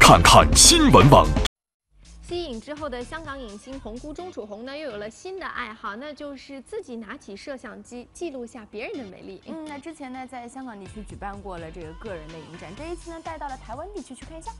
看看新闻网。 息影之后的香港影星红姑钟楚红呢，又有了新的爱好，那就是自己拿起摄像机记录下别人的美丽。 那之前呢，在香港地区举办过了这个个人的影展，这一次呢，带到了台湾地区去看一下。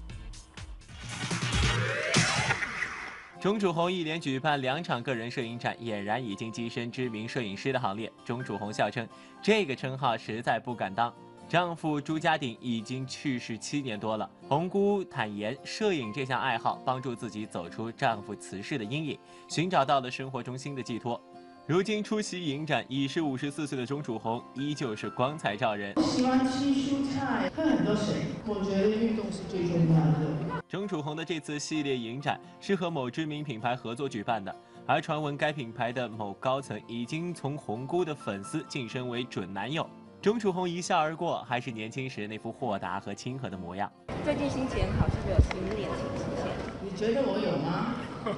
钟楚红一连举办2场个人摄影展，俨然已经跻身知名摄影师的行列。钟楚红笑称，这个称号实在不敢当。丈夫朱家鼎已经去世7年多了，红姑坦言，摄影这项爱好帮助自己走出丈夫辞世的阴影，寻找到了生活中新的寄托。如今出席影展，已是54岁的钟楚红依旧是光彩照人。 喜欢吃蔬菜，喝很多水，我觉得运动是最重要的。 钟楚红的这次系列影展是和某知名品牌合作举办的，而传闻该品牌的某高层已经从红姑的粉丝晋升为准男友。钟楚红一笑而过，还是年轻时那副豁达和亲和的模样。 最近心情很好，是不是有新恋情出现？ 你觉得我有吗？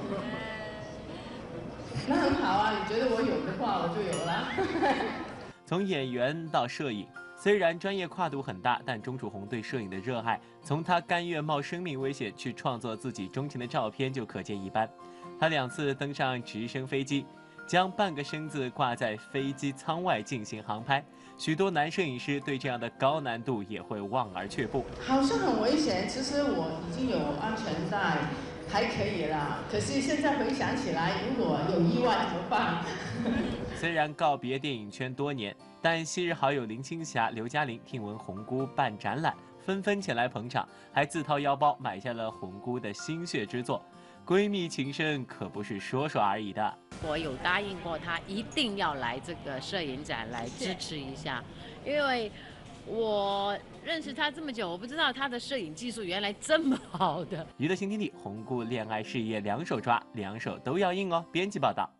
那很好啊，你觉得我有的话，我就有了。 从演员到摄影，虽然专业跨度很大，但钟楚红对摄影的热爱，从她甘愿冒生命危险去创作自己钟情的照片就可见一斑。她2次登上直升飞机，将半个身子挂在飞机舱外进行航拍。许多男摄影师对这样的高难度也会望而却步。 好像很危险，其实我已经有安全带，还可以啦。可是现在回想起来，如果有意外怎么办？ 虽然告别电影圈多年，但昔日好友林青霞、刘嘉玲听闻红姑办展览，纷纷前来捧场，还自掏腰包买下了红姑的心血之作。闺蜜情深可不是说说而已的。 我有答应过她一定要来这个摄影展来支持一下，因为我认识她这么久，我不知道她的摄影技术原来这么好的。 娱乐新天地，红姑恋爱事业2手抓，2手都要硬哦。编辑报道。